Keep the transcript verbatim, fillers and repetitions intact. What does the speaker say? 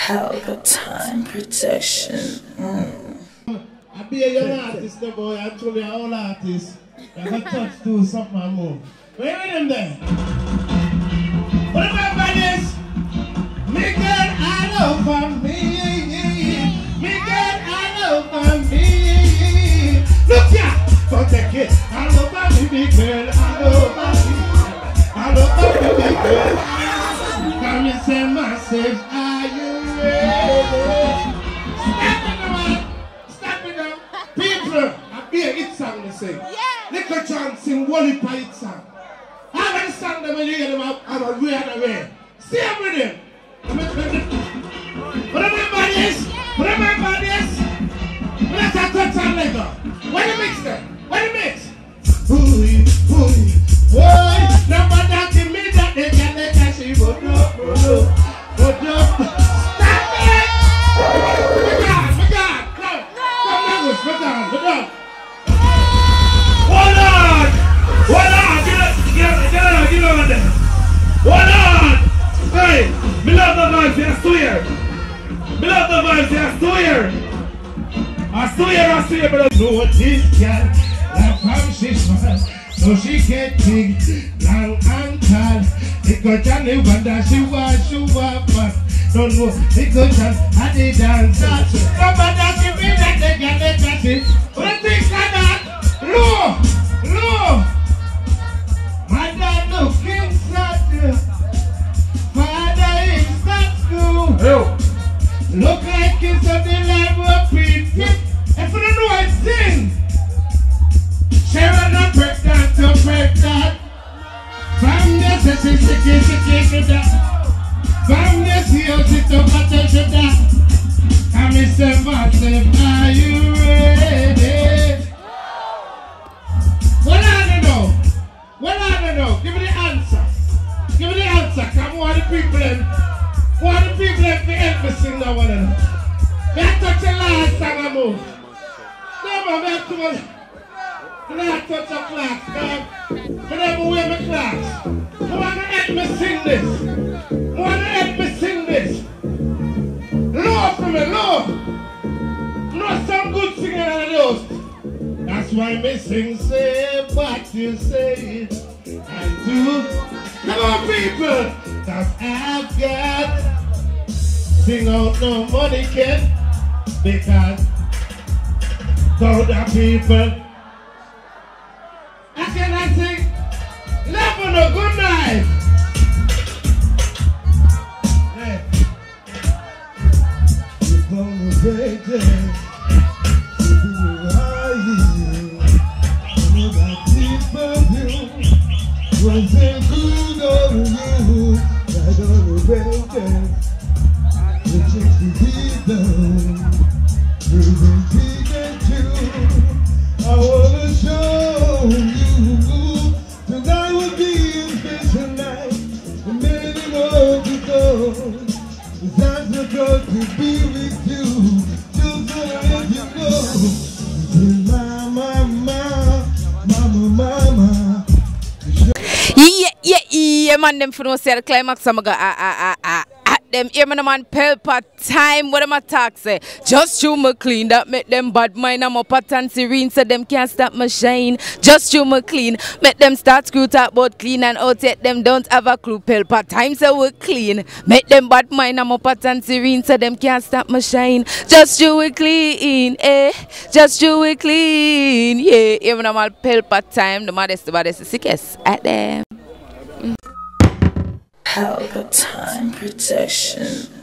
Helga time protection. Mm. I be a young artist, the boy. I told you, all artists. I got touch to something and move. Where are them there? What about buddies? Me girl, I love me. Me girl, I love me. Look here, don't take it. I love me, big girl. I love me. I love me, big girl. Come and say massive. Are you ready? Stop it now. Stop it now. People, I be a hit song to sing. Little chance sing Wally Pite song. I understand them when you hear them up. I'm a way and away. Stay up with them. What am I bodies? What am I bodies? Let's have touch on later. What do you mix them? What do you mix? Boy, boy, boy. Nobody give me that they can let that she go no, go no, go no. Stop it! My God, my God, come, come, Douglas, my God, my God. Hold on, hold on, get up, get up, get up, get on there. Hold on. Hey, me love the vibes, I swear. Me love the vibes, I swear. I swear, I swear, but I know this girl, like how she smiles. So she get big, long and tall. Because Johnny wonder she was, she was fast. Don't know, because I did dance. Nobody give me that they get the chatty. But I think that, low, low. My dad looking sad. Father is not school. Hello. Look like it's on the level of people. If you don't know I sing. Sharon a break that to break that. From this is it, it is it, it that. From this here, sit up and touch it that. And me say, massive, are you ready? What I don't know? What I don't know? Give me the answer. Give me the answer. Come on, the people in. One of the people in to help me sing that one. Me I touch the last song I move. No, man, me I touch. I touch a class, dog. I never wear my class. I want to help me sing this. I want to help me sing this. Lord for me, Lord. Not some good singing out of those. That's why me sing, say what you say. I do. Come on, people. Cause I've got sing out no money, kid. Because other people. I cannot sing. Love on a good night. Hey. You're gonna break this. You are here. You got deep perfume. Was it good on you? I don't break this. The chicks you deep down. You can see that too. I wanna show you. Tonight will be a special night. A minute more to go. It's time to go to be with you. Just let you go. Till mama, mama, mama, mama. Yeah, yeah, yeah, man, them for no say the climax. I'm gonna ah ah ah ah. Them hear me, man, Pelpa time. What am I talk say? Just you me clean that make them bad mind. I'm up at and serene so them can't stop my shine. Just you me clean, make them start screw talk about clean and out yet them don't have a clue. Pelpa time so we clean, make them bad mind. I'm up at and serene so them can't stop my shine. Just you we clean, eh? Just you we clean, yeah. Hear me, man, Pelpa time. The maddest, the baddest, the sickest at them. Helga time protection.